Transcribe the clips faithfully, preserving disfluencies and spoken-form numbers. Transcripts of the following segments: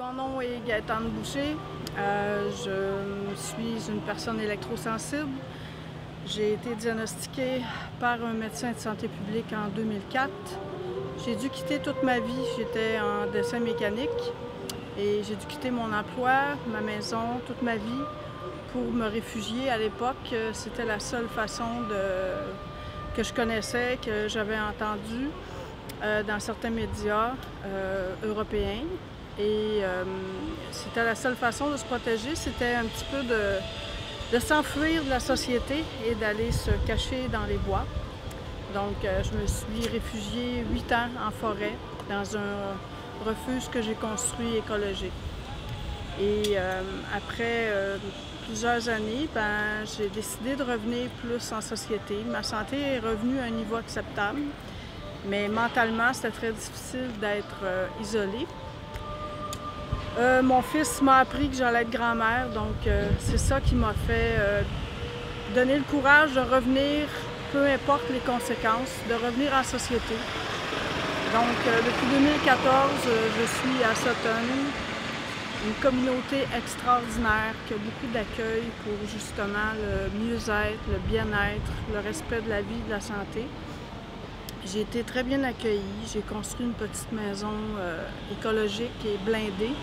Mon nom est Gaëtane Boucher. Euh, je suis une personne électrosensible. J'ai été diagnostiquée par un médecin de santé publique en deux mille quatre. J'ai dû quitter toute ma vie. J'étais en dessin mécanique et j'ai dû quitter mon emploi, ma maison, toute ma vie pour me réfugier. À l'époque, c'était la seule façon de... que je connaissais, que j'avais entendu euh, dans certains médias euh, européens. Et euh, c'était la seule façon de se protéger, c'était un petit peu de, de s'enfuir de la société et d'aller se cacher dans les bois. Donc euh, je me suis réfugiée huit ans en forêt, dans un refuge que j'ai construit écologique. Et euh, après euh, plusieurs années, ben, j'ai décidé de revenir plus en société. Ma santé est revenue à un niveau acceptable, mais mentalement, c'était très difficile d'être euh, isolée. Euh, mon fils m'a appris que j'allais être grand-mère, donc euh, c'est ça qui m'a fait euh, donner le courage de revenir, peu importe les conséquences, de revenir en société. Donc euh, depuis deux mille quatorze, euh, je suis à Sutton, une communauté extraordinaire qui a beaucoup d'accueil pour justement le mieux-être, le bien-être, le respect de la vie et de la santé. J'ai été très bien accueillie. J'ai construit une petite maison euh, écologique et blindée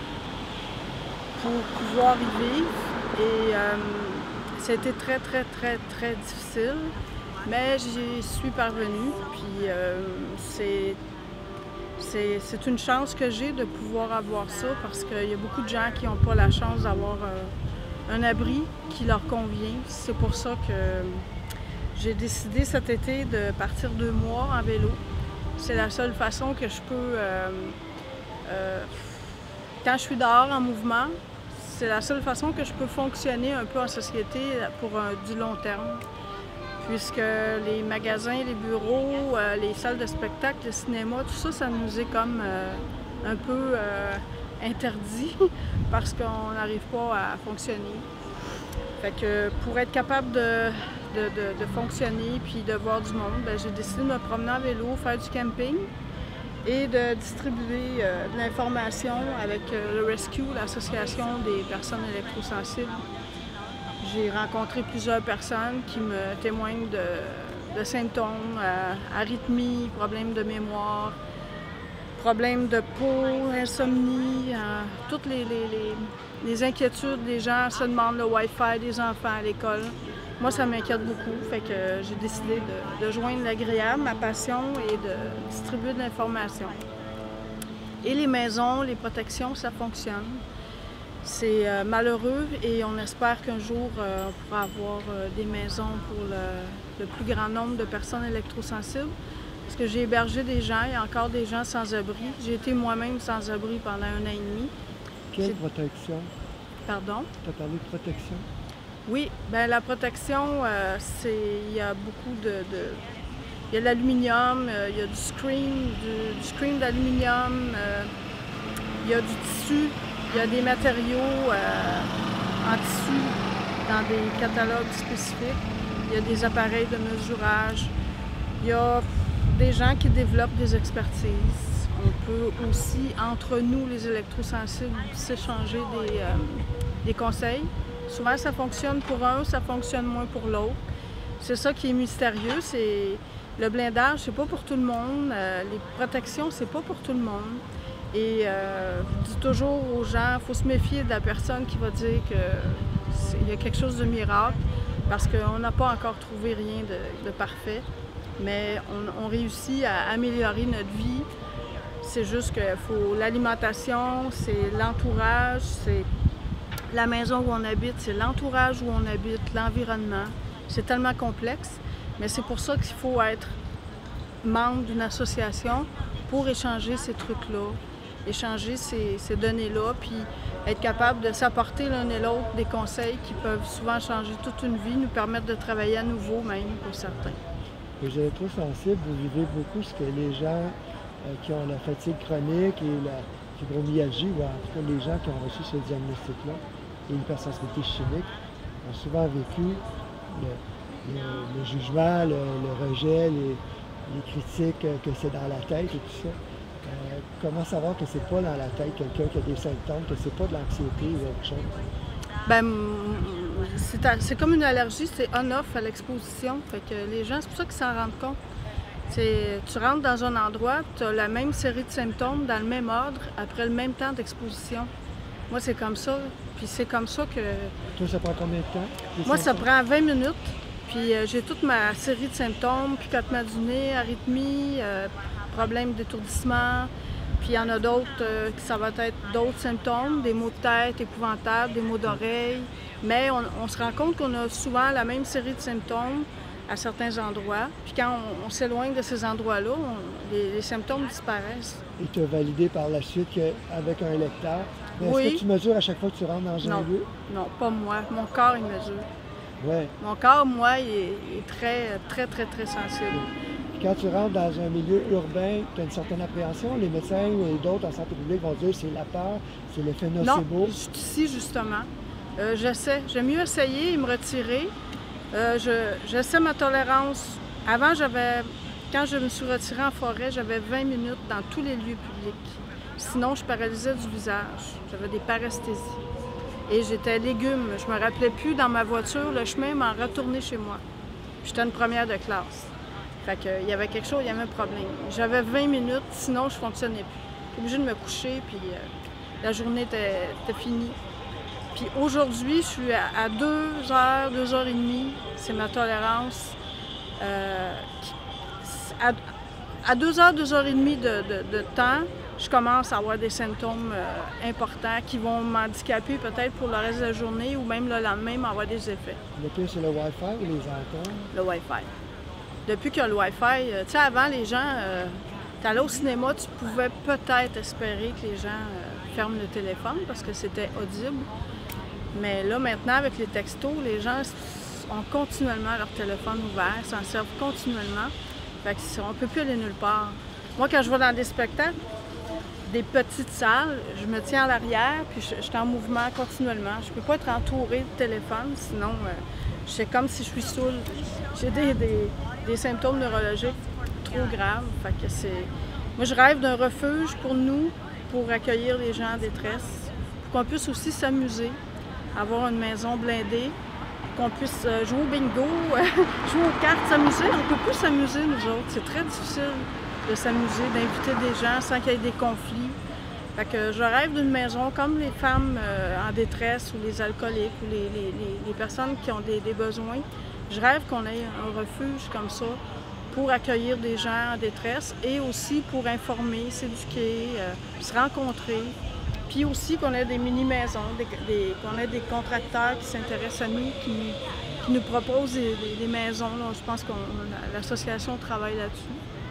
pour pouvoir y vivre. Et euh, ça a été très, très, très, très difficile, mais j'y suis parvenue. Puis euh, c'est, c'est, c'est une chance que j'ai de pouvoir avoir ça parce qu'il y a beaucoup de gens qui n'ont pas la chance d'avoir euh, un abri qui leur convient. C'est pour ça que j'ai décidé cet été de partir deux mois en vélo. C'est la seule façon que je peux, euh, euh, quand je suis dehors en mouvement, c'est la seule façon que je peux fonctionner un peu en société pour un, du long terme. Puisque les magasins, les bureaux, euh, les salles de spectacle, le cinéma, tout ça, ça nous est comme euh, un peu euh, interdit parce qu'on n'arrive pas à fonctionner. Fait que pour être capable de, de, de, de fonctionner puis de voir du monde, j'ai décidé de me promener en vélo, faire du camping et de distribuer euh, de l'information avec euh, le Rescue, l'association des personnes électrosensibles. J'ai rencontré plusieurs personnes qui me témoignent de, de symptômes, euh, arythmie, problèmes de mémoire, problèmes de peau, insomnie, euh, toutes les, les, les, les inquiétudes. Les gens se demandent le Wi-Fi des enfants à l'école. Moi, ça m'inquiète beaucoup, fait que j'ai décidé de, de joindre l'agréable, ma passion, et de distribuer de l'information. Et les maisons, les protections, ça fonctionne. C'est euh, malheureux et on espère qu'un jour, euh, on pourra avoir euh, des maisons pour le, le plus grand nombre de personnes électrosensibles. Parce que j'ai hébergé des gens, il y a encore des gens sans abri. J'ai été moi-même sans abri pendant un an et demi. Quelle protection? Pardon? Tu as parlé de protection? Oui, bien la protection, euh, c'est, il y a beaucoup de... de il y a de l'aluminium, euh, il y a du screen, du, du screen d'aluminium, euh, il y a du tissu, il y a des matériaux euh, en tissu dans des catalogues spécifiques, il y a des appareils de mesurage, il y a des gens qui développent des expertises. On peut aussi, entre nous, les électrosensibles, s'échanger des, euh, des conseils. Souvent, ça fonctionne pour un, ça fonctionne moins pour l'autre. C'est ça qui est mystérieux, c'est le blindage, c'est pas pour tout le monde. Euh, les protections, c'est pas pour tout le monde. Et euh, je dis toujours aux gens, il faut se méfier de la personne qui va dire qu'il y a quelque chose de miracle, parce qu'on n'a pas encore trouvé rien de, de parfait. Mais on, on réussit à améliorer notre vie. C'est juste qu'il faut l'alimentation, c'est l'entourage, c'est la maison où on habite, c'est l'entourage où on habite, l'environnement. C'est tellement complexe, mais c'est pour ça qu'il faut être membre d'une association pour échanger ces trucs-là, échanger ces, ces données-là, puis être capable de s'apporter l'un et l'autre des conseils qui peuvent souvent changer toute une vie, nous permettre de travailler à nouveau même pour certains. Les électrosensibles, vous vivez beaucoup ce que les gens euh, qui ont la fatigue chronique et la fibromyalgie, ou en tout cas les gens qui ont reçu ce diagnostic-là, et l'hypersensibilité chimique, ont souvent vécu le, le, le jugement, le, le rejet, les, les critiques, euh, que c'est dans la tête et tout ça. Euh, comment savoir que c'est pas dans la tête quelqu'un qui a des symptômes, que c'est pas de l'anxiété ou autre chose? Ben, c'est comme une allergie, c'est on-off à l'exposition. Fait que les gens, c'est pour ça qu'ils s'en rendent compte. Tu rentres dans un endroit, tu as la même série de symptômes dans le même ordre après le même temps d'exposition. Moi, c'est comme ça. Puis c'est comme ça que... Toi, ça prend combien de temps? Moi, ça prend vingt minutes. Puis euh, j'ai toute ma série de symptômes, picotement du nez, arythmie, euh, problème d'étourdissement. Puis il y en a d'autres euh, qui ça va être d'autres symptômes, des maux de tête épouvantables, des maux d'oreille. Mais on, on se rend compte qu'on a souvent la même série de symptômes à certains endroits. Puis quand on, on s'éloigne de ces endroits-là, les, les symptômes disparaissent. Et tu as validé par la suite qu'avec un lecteur, est-ce oui. que tu mesures à chaque fois que tu rentres dans un non. lieu? Non, pas moi. Mon corps, il mesure. Ouais. Mon corps, moi, il est, il est très, très, très, très sensible. Puis quand tu rentres dans un milieu urbain, tu as une certaine appréhension. Les médecins et d'autres en santé publique vont dire que c'est la peur, c'est l'effet nocebo. Non, ici, justement. Euh, j'essaie. J'aime mieux essayer et me retirer. Euh, je, j'essaie ma tolérance. Avant, j'avais, quand je me suis retirée en forêt, j'avais vingt minutes dans tous les lieux publics. Sinon, je paralysais du visage. J'avais des paresthésies. Et j'étais légume. Je me rappelais plus dans ma voiture le chemin m'en retourner chez moi. J'étais une première de classe. Fait que, il y avait quelque chose, il y avait un problème. J'avais vingt minutes, sinon je ne fonctionnais plus. J'étais obligée de me coucher, puis euh, la journée était, était finie. Puis aujourd'hui, je suis à, à deux heures, deux heures et demie. C'est ma tolérance. Euh, qui, à, à deux heures, deux heures et demie de, de, de temps, je commence à avoir des symptômes euh, importants qui vont m'handicaper peut-être pour le reste de la journée ou même le lendemain m'avoir des effets. Le pire, c'est le Wi-Fi ou les antennes? Le Wi-Fi. Depuis qu'il y a le Wi-Fi, euh, tu sais, avant, les gens, euh, tu allais au cinéma, tu pouvais peut-être espérer que les gens euh, ferment le téléphone parce que c'était audible. Mais là, maintenant, avec les textos, les gens ont continuellement leur téléphone ouvert, s'en servent continuellement. Fait qu'on ne peut plus aller nulle part. Moi, quand je vais dans des spectacles, des petites salles, je me tiens à l'arrière, puis je, je suis en mouvement continuellement. Je ne peux pas être entourée de téléphone, sinon euh, c'est comme si je suis saoule. J'ai des, des, des symptômes neurologiques trop graves. Fait que c'est... Moi, je rêve d'un refuge pour nous, pour accueillir les gens en détresse, pour qu'on puisse aussi s'amuser, avoir une maison blindée, qu'on puisse euh, jouer au bingo, jouer aux cartes, s'amuser. On ne peut plus s'amuser, nous autres. C'est très difficile de s'amuser, d'inviter des gens sans qu'il y ait des conflits. Fait que je rêve d'une maison comme les femmes euh, en détresse ou les alcooliques ou les, les, les, les personnes qui ont des, des besoins. Je rêve qu'on ait un refuge comme ça pour accueillir des gens en détresse et aussi pour informer, s'éduquer, euh, se rencontrer. Puis aussi qu'on ait des mini-maisons, des, des, qu'on ait des contracteurs qui s'intéressent à nous, qui, qui nous proposent des, des, des maisons. Là, je pense que l'association travaille là-dessus.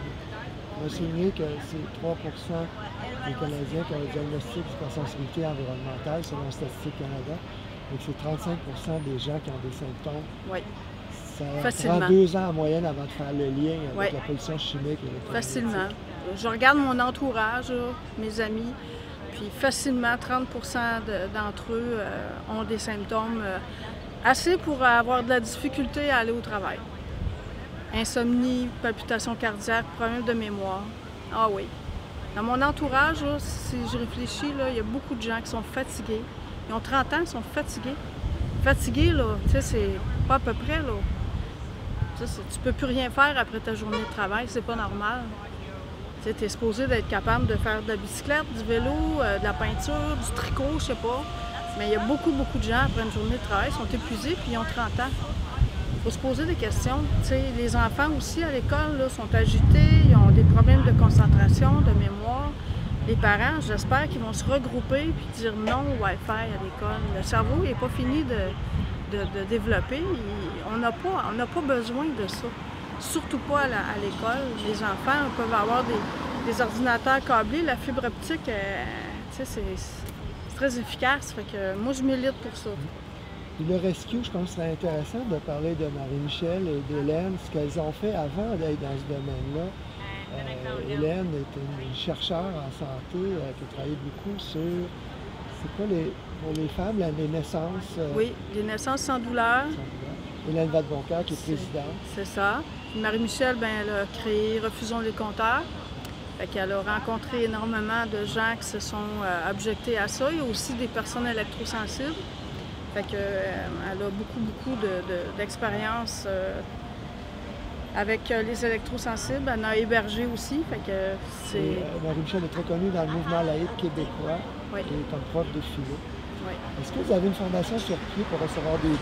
On va souligner que c'est trois pour cent des Canadiens qui ont un diagnostic d'hypersensibilité environnementale selon Statistique Canada et que c'est trente-cinq pour cent des gens qui ont des symptômes. Oui. Ça Facilement. prend deux ans en moyenne avant de faire le lien avec oui. la pollution chimique et électromagnétique. Facilement. Je regarde mon entourage, là, mes amis, puis facilement trente pour cent d'entre eux euh, ont des symptômes euh, assez pour avoir de la difficulté à aller au travail. Insomnie, palpitations cardiaques, problèmes de mémoire. Ah oui. Dans mon entourage, là, si je réfléchis, là, il y a beaucoup de gens qui sont fatigués. Ils ont trente ans, ils sont fatigués. Fatigués, là, tu sais, c'est pas à peu près, là. Tu sais, tu peux plus rien faire après ta journée de travail, c'est pas normal. Tu sais, t'es supposé d'être capable de faire de la bicyclette, du vélo, euh, de la peinture, du tricot, je sais pas. Mais il y a beaucoup, beaucoup de gens, après une journée de travail, sont épuisés puis ils ont trente ans. Il faut se poser des questions. T'sais, les enfants aussi à l'école là, sont agités, ils ont des problèmes de concentration, de mémoire. Les parents, j'espère qu'ils vont se regrouper et dire non au Wi-Fi à l'école. Le cerveau n'est pas fini de, de, de développer. Il, on n'a pas, on n'a pas besoin de ça. Surtout pas à l'école. Les enfants peuvent avoir des, des ordinateurs câblés. La fibre optique, euh, c'est très efficace. Fait que moi, je milite pour ça. Et le rescue, je pense que ce serait intéressant de parler de Marie-Michel et d'Hélène, ce qu'elles ont fait avant d'être dans ce domaine-là. Euh, Hélène est une, une chercheure en santé euh, qui a travaillé beaucoup sur, c'est quoi les, pour les femmes, là, les naissances? Euh, oui, les naissances sans douleur. Sans douleur. Hélène Vadeboncoeur qui est, est présidente. C'est ça. Marie-Michel, ben, elle a créé Refusons les compteurs. Fait qu'elle a rencontré énormément de gens qui se sont euh, objectés à ça. Il y a aussi des personnes électrosensibles. Fait qu'elle euh, a beaucoup, beaucoup d'expérience de, de, euh, avec les électrosensibles. Elle en a hébergé aussi. Fait que c'est... Euh, Marie-Michel est très connue dans le mouvement laïque québécois, oui. qui est comme prof de philo. Oui. Est-ce que vous avez une fondation sur pied pour recevoir des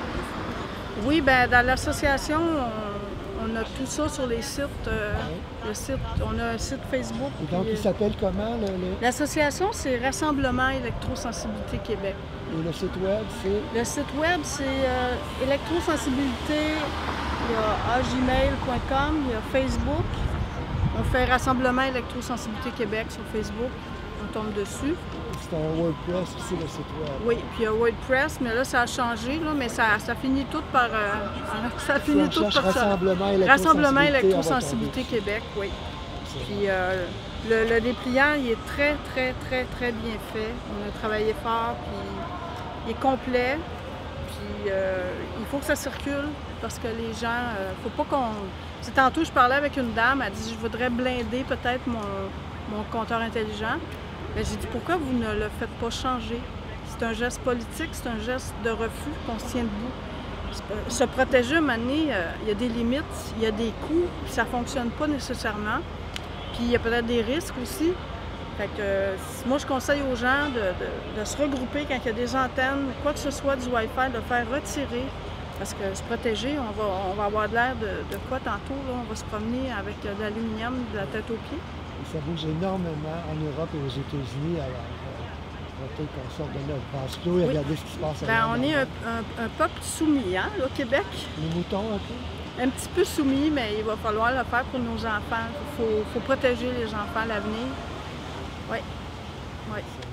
dons? Oui, bien, dans l'association, on, on a tout ça sur les sites. Euh, oui. le site on a un site Facebook. Et donc, il s'appelle comment? Le, le... L'association, c'est Rassemblement Électrosensibilité Québec. Et le site web, c'est? Le site web, c'est euh, électrosensibilité. Il y a a gmail point com, il y a Facebook. On fait Rassemblement Électrosensibilité Québec sur Facebook. On tombe dessus. C'est un WordPress aussi, le site web. Oui, puis il y a WordPress, mais là, ça a changé, là, mais ça, ça finit tout par... Euh, ça finit tout par Rassemblement ça. Rassemblement Électrosensibilité Québec, oui. Puis euh, le, le dépliant, il est très, très, très, très bien fait. On a travaillé fort, puis il est complet. Puis euh, il faut que ça circule, parce que les gens... Euh, faut pas qu'on... C'est tantôt, je parlais avec une dame, elle dit « Je voudrais blinder peut-être mon, mon compteur intelligent. » Mais j'ai dit, pourquoi vous ne le faites pas changer? C'est un geste politique, c'est un geste de refus qu'on se tient debout. Se protéger, à un moment donné, euh, il y a des limites, il y a des coûts, puis ça ne fonctionne pas nécessairement. Puis il y a peut-être des risques aussi. Fait que, euh, moi, je conseille aux gens de, de, de se regrouper quand il y a des antennes, quoi que ce soit du Wi-Fi, de faire retirer. Parce que se protéger, on va, on va avoir de l'air de, de quoi tantôt? Là, on va se promener avec de l'aluminium de la tête aux pieds. Ça bouge énormément en Europe et aux États-Unis. Alors, peut-être qu'on sort de notre vase clos et oui. regarder ce qui se passe. Bien, on est un, un, un peuple soumis, hein, au Québec. Les moutons, un peu? Un petit peu soumis, mais il va falloir le faire pour nos enfants. Il faut, faut protéger les enfants à l'avenir. Oui. Oui.